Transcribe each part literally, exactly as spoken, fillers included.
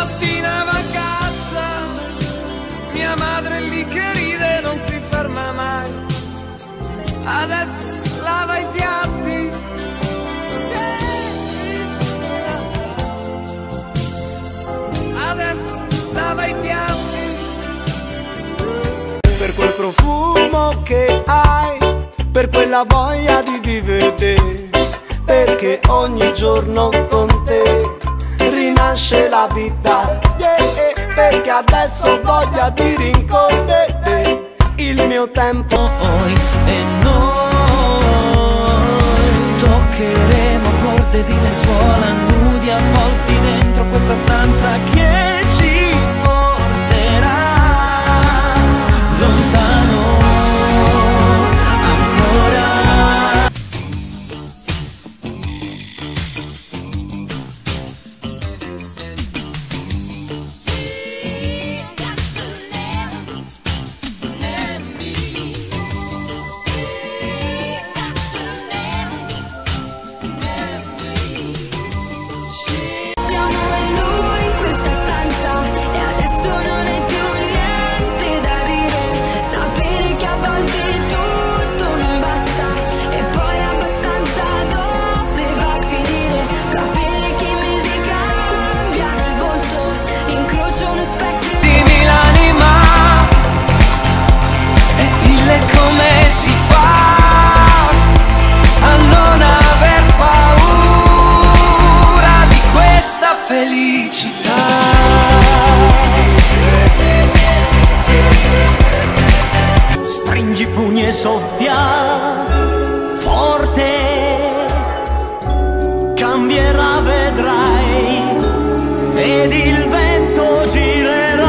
mattina va a caccia, mia madre è lì che ride, non si ferma mai. Adesso lava i piatti, adesso lava i piatti. Per quel profumo che hai, per quella voglia di vivere, perché ogni giorno con te rinasce la vita, yeah, perché adesso ho voglia di rincorrere il mio tempo. E noi toccheremo corde di lenzuola nudi avvolti dentro questa stanza che ci porterà lontano ancora. Come si fa a non aver paura di questa felicità? Stringi i pugni e soffia forte, cambierà, vedrai, vedi il vento girerà.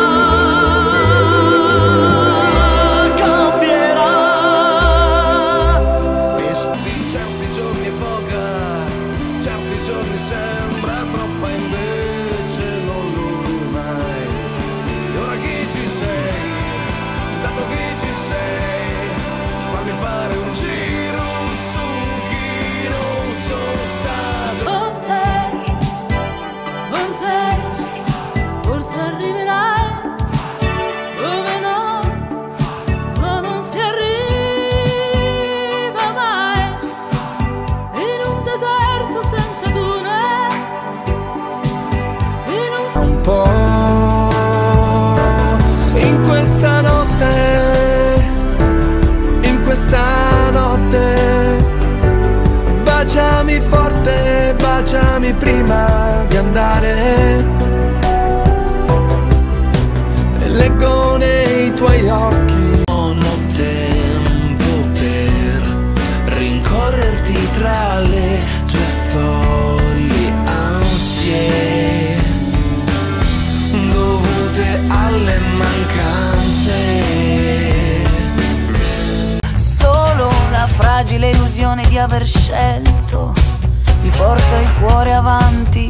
Sembra troppa, invece non lo mai. E ora chi ci sei? Dato che ci sei, fammi fare un giro su chi non sono stato. Con te, con te, forse arriverai dove no, ma non si arriva mai. In un deserto senza dune, un po' in questa notte, in questa notte, baciami forte, baciami prima di andare. E leggo nei tuoi occhi, Non ho tempo per rincorrerti tra le tue folli ansie dovute alle mancanze. Solo la fragile illusione di aver scelto mi porta il cuore avanti.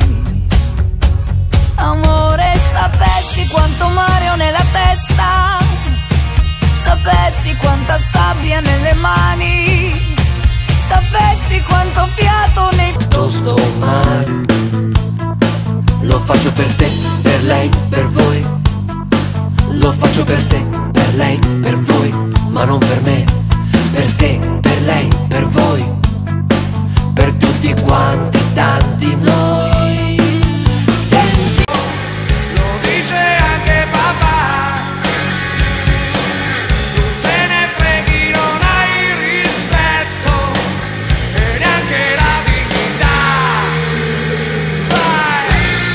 Amore, sapessi quanto mare ho nella testa, sapessi quanta sabbia nelle mani, sapessi quanto fiato nei... Tosto mare, lo faccio per te, per lei, per voi. Lo faccio per te, per lei, per voi, ma non per me. Per te, per lei, per voi, per tutti quanti, tanti noi. Pensi. lo dice anche papà, tu te ne freghi, non hai rispetto e neanche la dignità. Vai!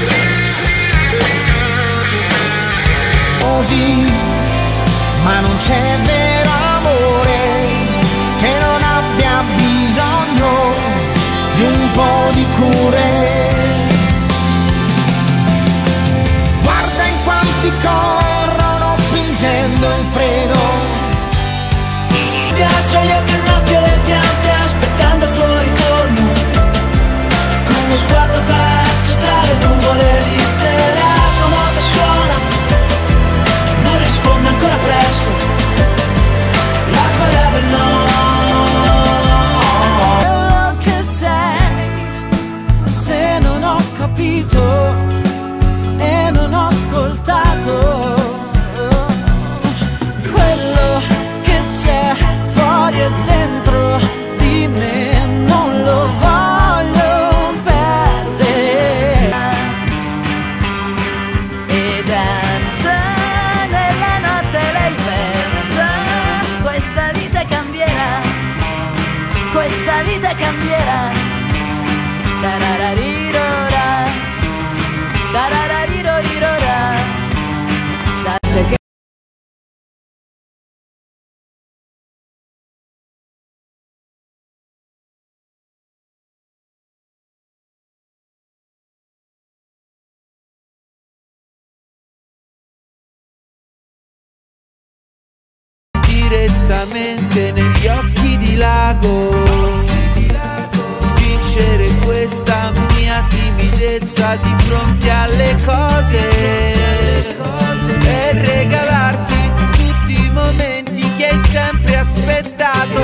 Così, ma non c'è vero amore che non abbia bisogno di un po' di cure. Guarda in quanti corrono spingendo il freno. Viaggio gli alternati e le piante aspettando il tuo ritorno, con lo sguardo perso tra le nuvole. Il telefono che suona, non risponde ancora presto, l'acqua del no. Quello che sei, se non ho capito, è lentamente negli occhi di lago, vincere questa mia timidezza di fronte alle cose e regalarti tutti i momenti che hai sempre aspettato,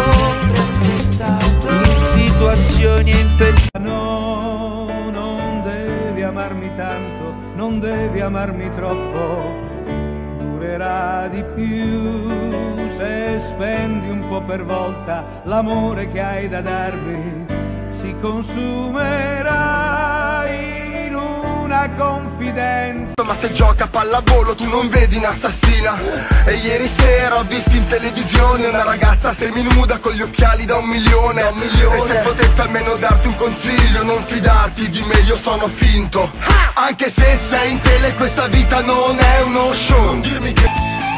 in situazioni e in persone. No, non devi amarmi tanto, non devi amarmi troppo, durerà di più se spendi un po' per volta. L'amore che hai da darmi si consumerà in una confidenza. Ma se gioca a pallavolo tu non vedi un'assassina. E ieri sera ho visto in televisione una ragazza seminuda con gli occhiali da un milione, da un milione. E se potessi almeno darti un consiglio, non fidarti di me, io sono finto. Anche se sei in tele questa vita non è uno show. Non dirmi che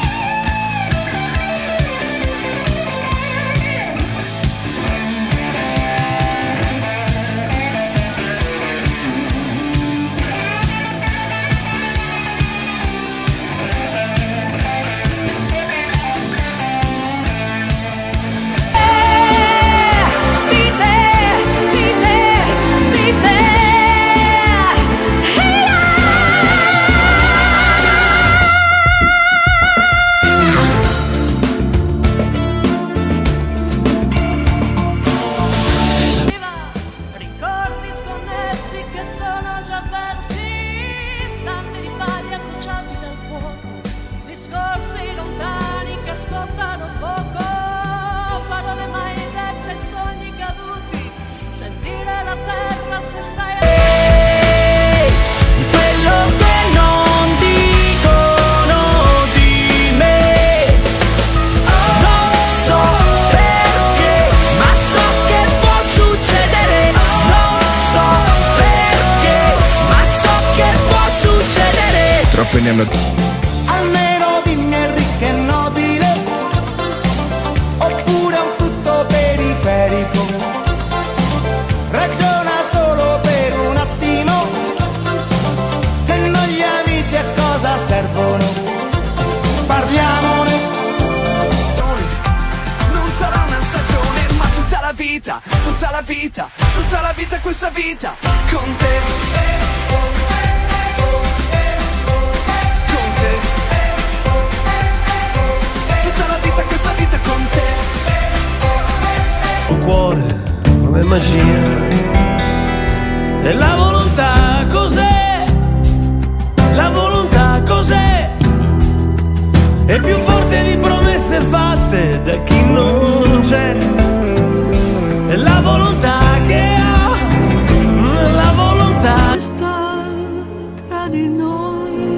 almeno dimmi è ricco e nobile oppure un frutto periferico. Ragiona solo per un attimo, se non gli amici a cosa servono, parliamone. Non sarà una stagione ma tutta la vita, tutta la vita, tutta la vita questa vita con te. Un cuore come magia. E la volontà cos'è? La volontà cos'è? È più forte di promesse fatte da chi non c'è. E la volontà che ha, la volontà sta tra di noi.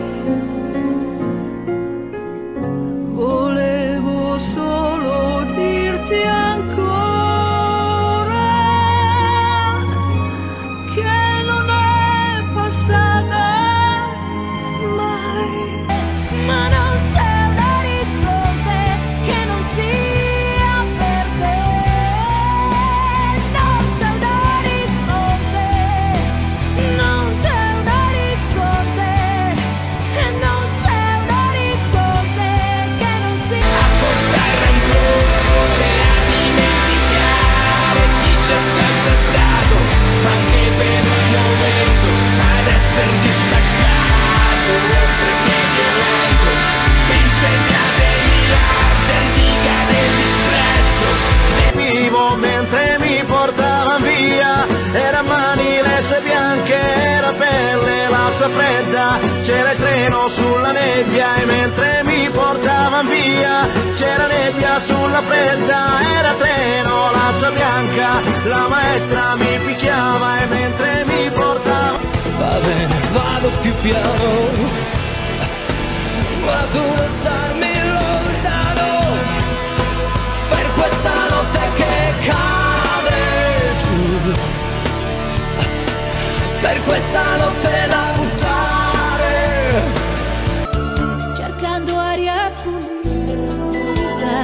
Volevo solo dirti ancora che non è passata mai, ma non c'è un orizzonte che non sia per te. Non c'è un orizzonte, non c'è un orizzonte, e non c'è un orizzonte che non sia. A portare rancore, a dimenticare chi c'è sempre stato, anche per un momento, ad essere distaccato, oltre che violento. Insegnatevi l'arte antica del disprezzo. Vivo mentre mi portavan via, era mani lesse bianche, era pelle l'assa fredda, c'era il treno sulla nebbia e mentre mi portavan via c'era nebbia sulla fredda, era treno l'assa bianca, la maestra mi picchiava e mentre mi portava. va bene, vado più piano, ma tu non starmi lontano, per questa notte che cade giù, per questa notte da buttare. Cercando aria pulita,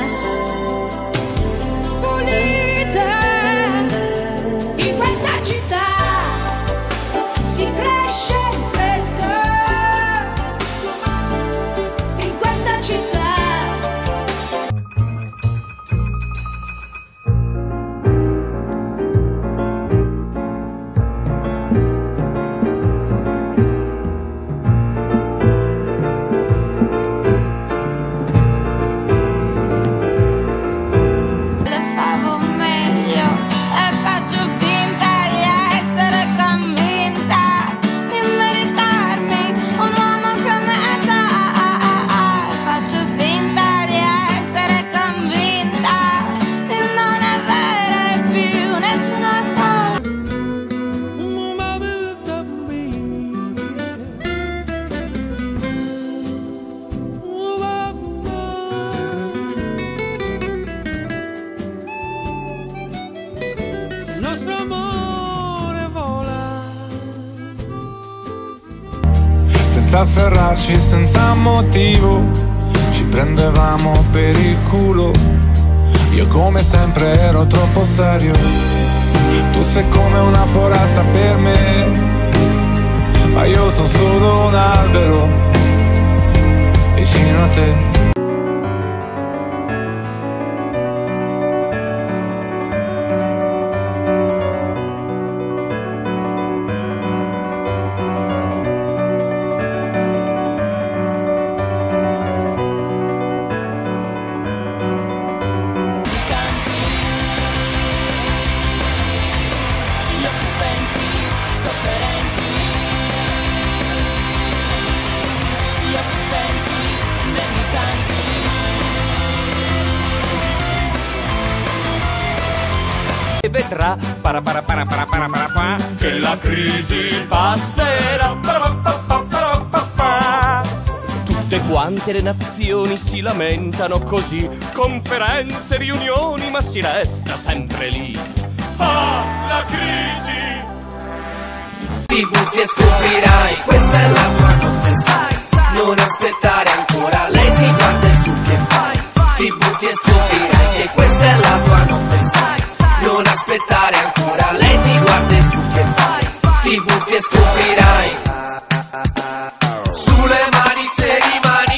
pulita, in questa città si cresce in fretta, in questa città. senza afferrarci, senza motivo, ci prendevamo per il culo. Io come sempre ero troppo serio, tu sei come una foresta per me, ma io sono solo un albero vicino a te. E vedrà para para para para para para pa, che la crisi passerà. Para pa pa para pa pa. Tutte quante le nazioni si lamentano così, conferenze, riunioni, ma si resta sempre lì. Ah, la crisi! Ti butti e scoprirai, questa è la tua notte, sai, non aspettare ancora, lei ti guarda e tu che fai? Ti butti e scoprirai, se questa è la tua notte, sai, non aspettare ancora, lei ti guarda e tu che fai? Ti butti e scoprirai. Sulle mani se rimani.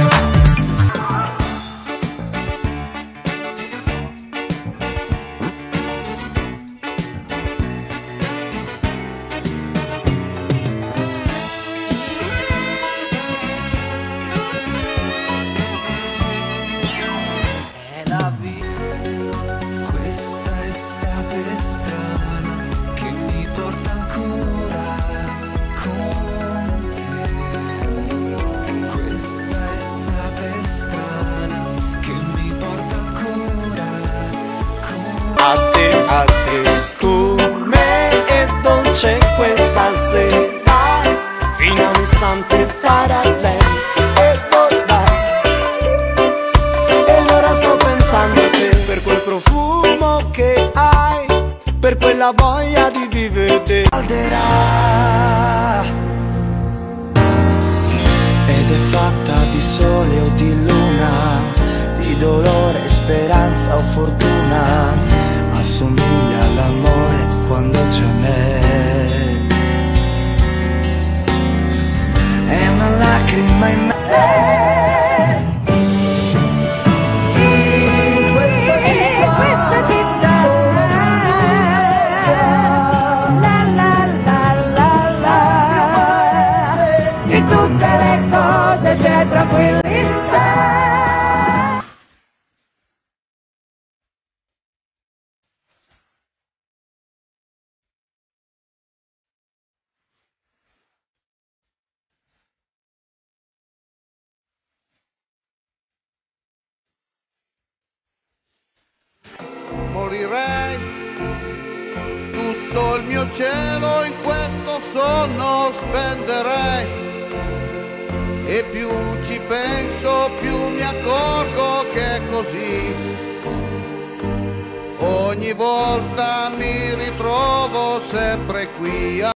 È la vita. Questa estate strana che mi porta ancora con te. Questa estate strana che mi porta ancora con te. A te, a te, come è dolce questa sera, fino a un istante farà lei e vorrà. Ed ora sto pensando a te, per quel profumo che hai, per quella voglia di vivere. Calderà ed è fatta di sole o di luna, di dolore, speranza o fortuna, assomiglia all'amore quando ce n'è. È una lacrima in me. Morirei, tutto il mio cielo in questo sonno spenderei, e più ci penso più mi accorgo che è così. Ogni volta mi ritrovo sempre qui a